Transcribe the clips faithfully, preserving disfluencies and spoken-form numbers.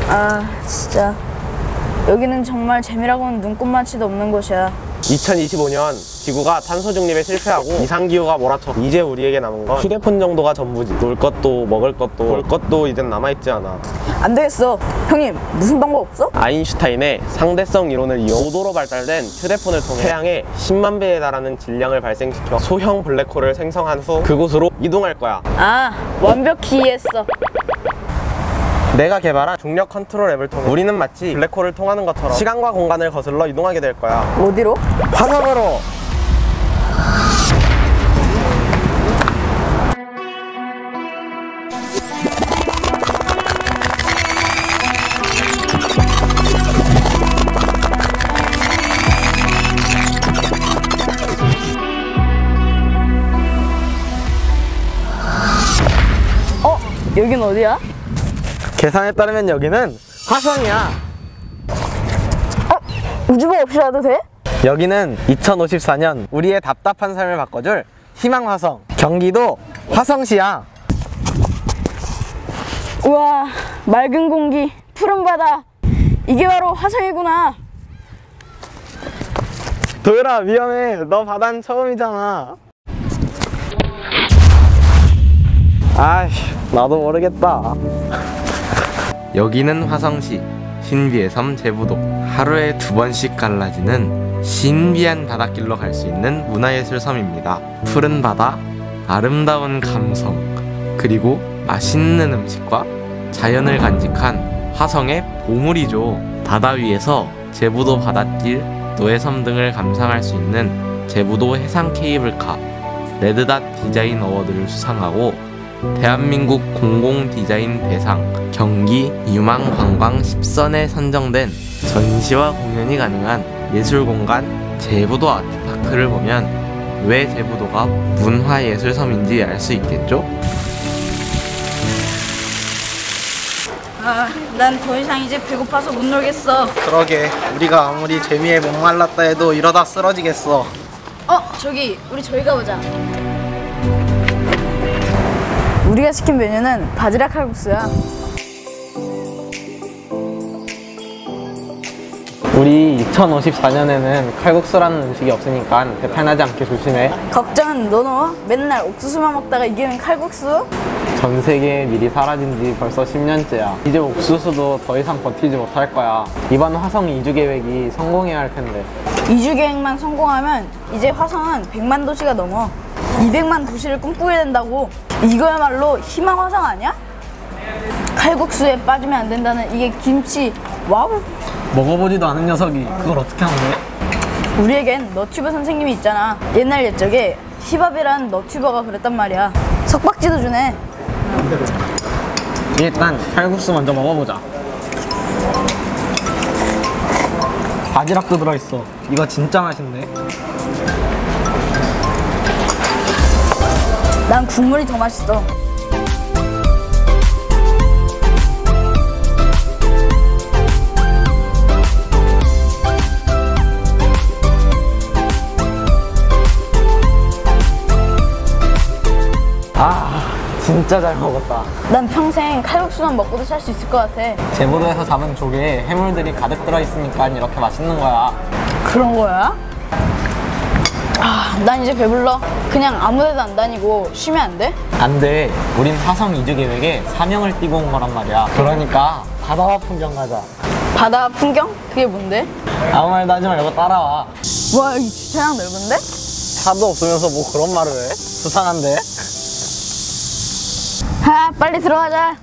아 진짜 여기는 정말 재미라고는 눈꼽만치도 없는 곳이야. 이천이십오 년 지구가 탄소 중립에 실패하고 이상기후가 몰아쳐 이제 우리에게 남은 건 휴대폰 정도가 전부지. 놀 것도 먹을 것도 볼 것도 이젠 남아있지 않아. 안 되겠어. 형님 무슨 방법 없어? 아인슈타인의 상대성 이론을 이용 고도로 발달된 휴대폰을 통해 태양의 십만 배에 달하는 질량을 발생시켜 소형 블랙홀을 생성한 후 그곳으로 이동할 거야. 아 완벽히 이해했어. 내가 개발한 중력 컨트롤 앱을 통해 우리는 마치 블랙홀을 통하는 것처럼 시간과 공간을 거슬러 이동하게 될 거야. 어디로? 화성으로! 어? 여긴 어디야? 계산에 따르면 여기는 화성이야. 어? 우주복 없이 와도 돼? 여기는 이천오십사 년 우리의 답답한 삶을 바꿔줄 희망화성, 경기도 화성시야. 우와, 맑은 공기, 푸른 바다, 이게 바로 화성이구나. 도열아 위험해. 너 바다는 처음이잖아. 아이씨, 나도 모르겠다. 여기는 화성시 신비의 섬 제부도. 하루에 두 번씩 갈라지는 신비한 바닷길로 갈 수 있는 문화예술 섬입니다. 푸른 바다, 아름다운 감성, 그리고 맛있는 음식과 자연을 간직한 화성의 보물이죠. 바다 위에서 제부도 바닷길, 노예섬 등을 감상할 수 있는 제부도 해상 케이블카, 레드닷 디자인 어워드를 수상하고 대한민국 공공 디자인 대상, 경기 유망 관광 십 선에 선정된 전시와 공연이 가능한 예술공간 제부도 아트파크를 보면 왜 제부도가 문화예술섬인지 알 수 있겠죠? 아, 난 더 이상 이제 배고파서 못 놀겠어. 그러게, 우리가 아무리 재미에 목말랐다 해도 이러다 쓰러지겠어. 어, 저기 우리 저기 가보자. 우리가 시킨 메뉴는 바지락 칼국수야. 우리 이천오십사 년에는 칼국수라는 음식이 없으니까 배탈 나지 않게 조심해. 걱정은 너너 맨날 옥수수만 먹다가 이게는 칼국수? 전 세계에 밀이 사라진 지 벌써 십 년째야. 이제 옥수수도 더 이상 버티지 못할 거야. 이번 화성 이주 계획이 성공해야 할 텐데. 이주 계획만 성공하면 이제 화성은 백만 도시가 넘어. 이백만 도시를 꿈꾸게 된다고. 이거야말로 희망 화성 아니야? 칼국수에 빠지면 안 된다는 이게 김치. 와우. 먹어보지도 않은 녀석이 그걸 어떻게 하는데? 우리에겐 너튜버 선생님이 있잖아. 옛날 옛적에 힙합이란 너튜버가 그랬단 말이야. 석박지도 주네. 일단 칼국수 먼저 먹어보자. 바지락도 들어있어. 이거 진짜 맛있네. 난 국물이 더 맛있어. 아, 진짜 잘 먹었다. 난 평생 칼국수만 먹고도 살 수 있을 것 같아. 제부도에서 잡은 조개에 해물들이 가득 들어있으니까 이렇게 맛있는 거야. 그런 거야? 아, 난 이제 배불러. 그냥 아무 데도 안 다니고 쉬면 안 돼? 안 돼. 우린 화성 이주 계획에 사명을 띠고 온 거란 말이야. 그러니까 바다와 풍경 가자. 바다 풍경? 그게 뭔데? 아무 말도 하지 말고 따라와. 와, 여기 주차장 넓은데? 차도 없으면서 뭐 그런 말을 해? 수상한데? 아, 빨리 들어가자.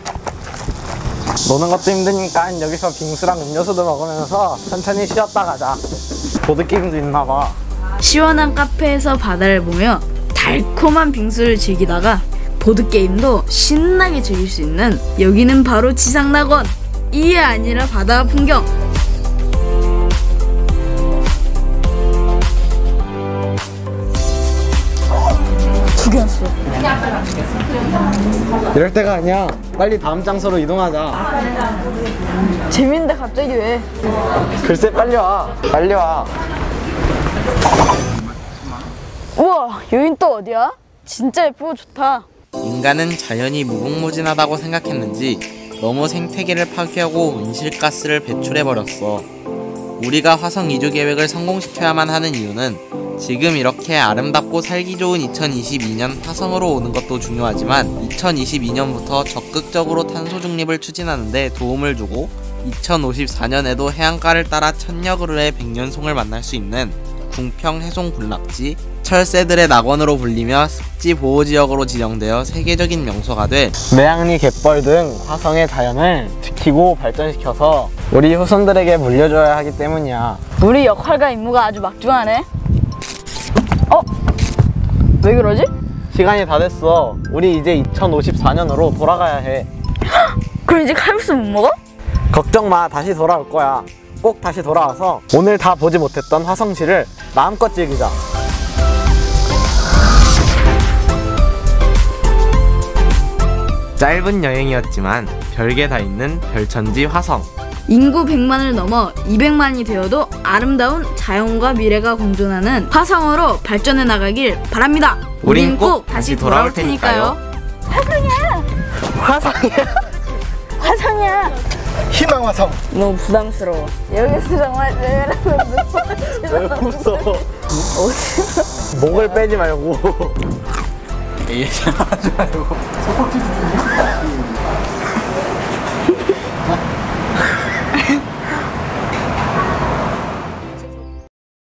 노는 것도 힘드니까 여기서 빙수랑 음료수도 먹으면서 천천히 쉬었다 가자. 보드게임도 있나 봐. 시원한 카페에서 바다를 보며 달콤한 빙수를 즐기다가 보드게임도 신나게 즐길 수 있는 여기는 바로 지상낙원. 이게 아니라 바다 풍경. 두 개였어. 이럴 때가 아니야. 빨리 다음 장소로 이동하자. 재밌는데 갑자기 왜? 글쎄, 빨리 와. 빨리 와. 우와, 여긴 또 어디야? 진짜 예쁘고 좋다. 인간은 자연이 무궁무진하다고 생각했는지 너무 생태계를 파괴하고 온실가스를 배출해버렸어. 우리가 화성 이주 계획을 성공시켜야만 하는 이유는 지금 이렇게 아름답고 살기 좋은 이천이십이 년 화성으로 오는 것도 중요하지만 이천이십이 년부터 적극적으로 탄소 중립을 추진하는데 도움을 주고 이천오십사 년에도 해안가를 따라 천여 그루의 백년송을 만날 수 있는 궁평 해송 군락지, 철새들의 낙원으로 불리며 습지 보호지역으로 지정되어 세계적인 명소가 돼 매양리 갯벌 등 화성의 자연을 지키고 발전시켜서 우리 후손들에게 물려줘야 하기 때문이야. 우리 역할과 임무가 아주 막중하네. 어? 왜 그러지? 시간이 다 됐어. 우리 이제 이천오십사 년으로 돌아가야 해. 그럼 이제 칼국수 못 먹어? 걱정 마, 다시 돌아올 거야. 꼭 다시 돌아와서 오늘 다 보지 못했던 화성시를 마음껏 즐기자. 짧은 여행이었지만 별게 다 있는 별천지 화성. 인구 백만을 넘어 이백만이 되어도 아름다운 자연과 미래가 공존하는 화성으로 발전해 나가길 바랍니다. 우린 꼭 다시 돌아올 테니까요. 화성이야. 화성이야. 화성이야. 희망 화성. 너무 부담스러워. 여기서 정말 왜 웃어? 목을 빼지 말고. 에이에스엠알 하지 말고.